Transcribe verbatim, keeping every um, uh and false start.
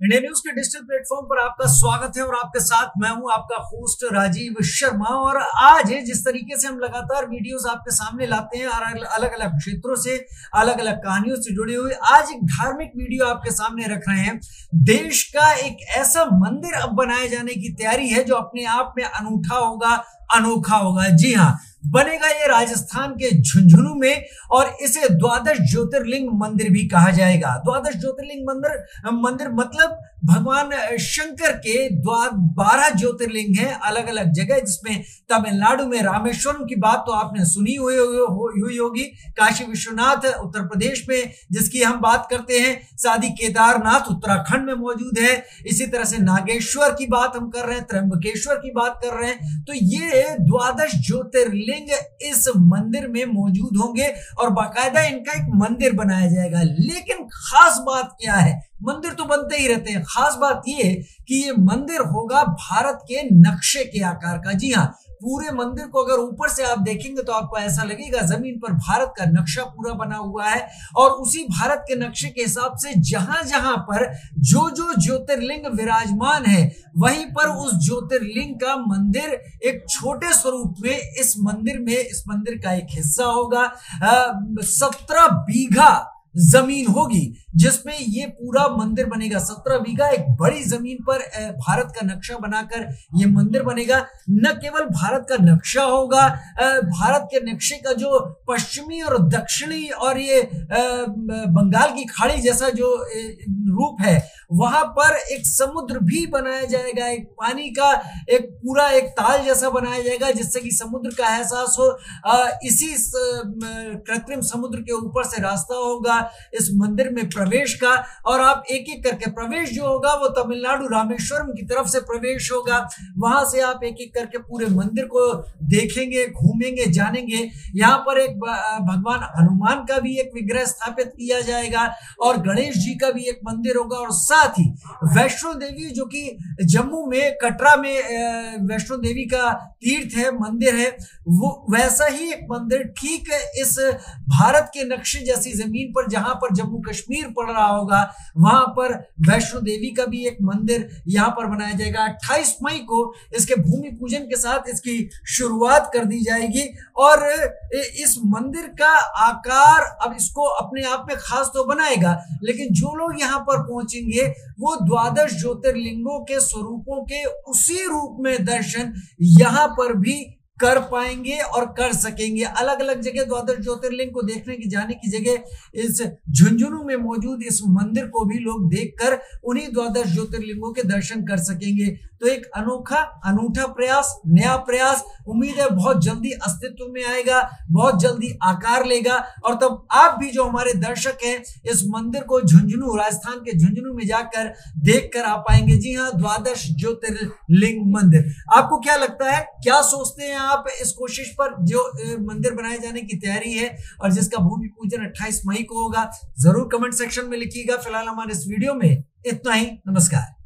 India news के digital platform पर आपका स्वागत है और आपके साथ मैं हूं आपका होस्ट राजीव शर्मा। और आज जिस तरीके से हम लगातार वीडियोस आपके सामने लाते हैं और अलग अलग क्षेत्रों से अलग अलग कहानियों से जुड़े हुए, आज एक धार्मिक वीडियो आपके सामने रख रहे हैं। देश का एक ऐसा मंदिर अब बनाए जाने की तैयारी है जो अपने आप में अनूठा होगा, अनोखा होगा। जी हाँ, बनेगा ये राजस्थान के झुंझुनू में और इसे द्वादश ज्योतिर्लिंग मंदिर भी कहा जाएगा। द्वादश ज्योतिर्लिंग मंदिर मंदिर मतलब भगवान शंकर के बारह ज्योतिर्लिंग हैं अलग अलग जगह, जिसमें तमिलनाडु में रामेश्वरम की बात तो आपने सुनी हुई हुई होगी, काशी विश्वनाथ उत्तर प्रदेश में जिसकी हम बात करते हैं, साथ ही केदारनाथ उत्तराखंड में मौजूद है। इसी तरह से नागेश्वर की बात हम कर रहे हैं, त्र्यंबकेश्वर की बात कर रहे हैं। तो ये द्वादश ज्योतिर्लिंग इस मंदिर में मौजूद होंगे और बाकायदा इनका एक मंदिर बनाया जाएगा। लेकिन खास बात क्या है, मंदिर तो बनते ही रहते हैं, खास बात यह कि ये मंदिर होगा भारत के नक्शे के आकार का। जी हाँ, पूरे मंदिर को अगर ऊपर से आप देखेंगे तो आपको ऐसा लगेगा जमीन पर भारत का नक्शा पूरा बना हुआ है और उसी भारत के नक्शे के हिसाब से जहां जहां पर जो जो ज्योतिर्लिंग विराजमान है वहीं पर उस ज्योतिर्लिंग का मंदिर एक छोटे स्वरूप में इस मंदिर में इस मंदिर का एक हिस्सा होगा। सत्रह बीघा जमीन होगी जिसमें ये पूरा मंदिर बनेगा। सत्रह बीघा एक बड़ी जमीन पर भारत का नक्शा बनाकर ये मंदिर बनेगा। न केवल भारत का नक्शा होगा, भारत के नक्शे का जो पश्चिमी और दक्षिणी और ये बंगाल की खाड़ी जैसा जो रूप है वहां पर एक समुद्र भी बनाया जाएगा, एक पानी का एक पूरा एक ताल जैसा बनाया जाएगा जिससे कि समुद्र का एहसास हो। इसी कृत्रिम समुद्र के ऊपर से रास्ता होगा इस मंदिर में प्रवेश का और आप एक एक करके प्रवेश जो होगा वो तमिलनाडु रामेश्वरम की तरफ से प्रवेश होगा। वहां से आप एक एक करके पूरे मंदिर को देखेंगे, घूमेंगे, जानेंगे। यहाँ पर एक भगवान हनुमान का भी एक विग्रह स्थापित किया जाएगा और गणेश जी का भी एक मंदिर होगा और साथ ही वैष्णो देवी जो कि जम्मू में कटरा में वैष्णो देवी का तीर्थ है, मंदिर है, वो वैसा ही एक मंदिर ठीक इस भारत के नक्शे जैसी जमीन पर जहां पर जम्मू कश्मीर पड़ रहा होगा वहां पर वैष्णो देवी का भी एक मंदिर यहां पर बनाया जाएगा। अट्ठाईस मई को इसके भूमि पूजन के साथ इसकी शुरुआत कर दी जाएगी और इस मंदिर का आकार अब इसको अपने आप में खास तो बनाएगा, लेकिन जो लोग यहां पर पहुंचेंगे वो द्वादश ज्योतिर्लिंगों के स्वरूपों के उसी रूप में दर्शन यहां पर भी कर पाएंगे और कर सकेंगे। अलग अलग जगह द्वादश ज्योतिर्लिंग को देखने की जाने की जगह इस झुंझुनू में मौजूद इस मंदिर को भी लोग देखकर उन्हीं द्वादश ज्योतिर्लिंगों के दर्शन कर सकेंगे। तो एक अनोखा अनूठा प्रयास, नया प्रयास, उम्मीद है बहुत जल्दी अस्तित्व में आएगा, बहुत जल्दी आकार लेगा और तब आप भी जो हमारे दर्शक हैं इस मंदिर को झुंझुनू, राजस्थान के झुंझुनू में जाकर देख कर आ पाएंगे। जी हाँ, द्वादश ज्योतिर्लिंग मंदिर। आपको क्या लगता है, क्या सोचते हैं आप इस कोशिश पर जो मंदिर बनाए जाने की तैयारी है और जिसका भूमि पूजन अट्ठाईस मई को होगा? जरूर कमेंट सेक्शन में लिखिएगा। फिलहाल हमारे इस वीडियो में इतना ही। नमस्कार।